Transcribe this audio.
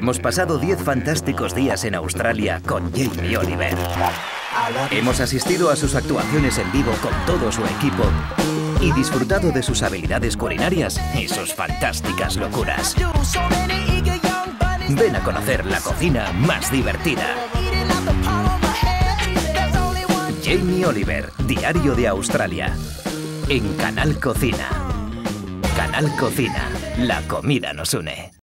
Hemos pasado 10 fantásticos días en Australia con Jamie Oliver. Hemos asistido a sus actuaciones en vivo con todo su equipo y disfrutado de sus habilidades culinarias y sus fantásticas locuras. Ven a conocer la cocina más divertida. Jamie Oliver, Diario de Australia. En Canal Cocina. Canal Cocina, la comida nos une.